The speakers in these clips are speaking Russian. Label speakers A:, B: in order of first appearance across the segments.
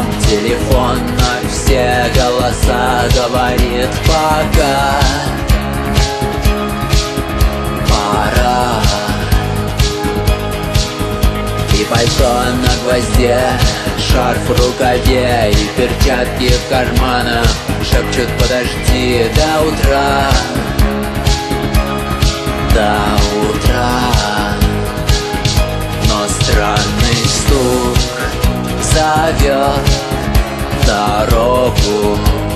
A: губам телефон, на все голоса говорит пока. Пора. И пальто на гвозде, шарф в рукаве и перчатки в карманах шепчут: подожди до утра, до утра. Но странный стук зовет дорогу.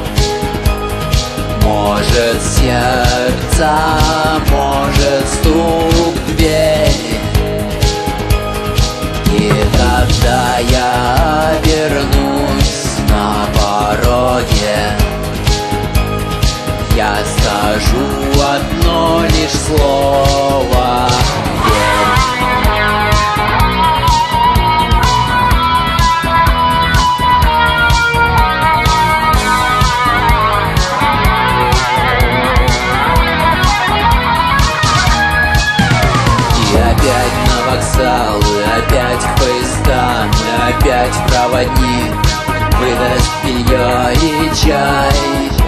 A: Может сердце, может стук в дверь. И когда я вернусь на пороге, я скажу одно лишь слово: вокзал, и опять к поездам, и опять проводник выдаст белье и чай.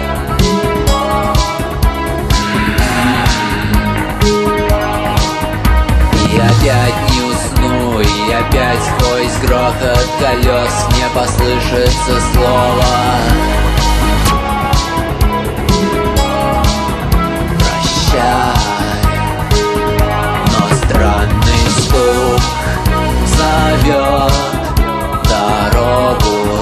A: И опять не усну, и опять сквозь грохот колес не послышится слово. Прощай. Зовет дорогу.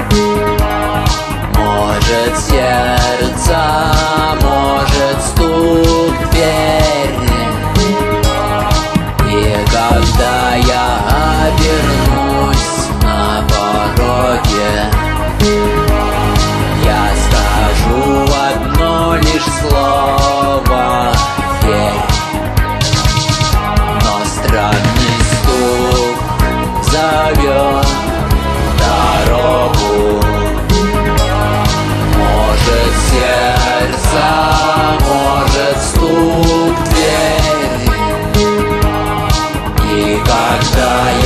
A: Может сердце, может стук в дверь. И когда я вернусь на пороге, я скажу одно лишь слово: верь. Но странный стук зовет дорогу. Может сердце, может стук в дверь. И когда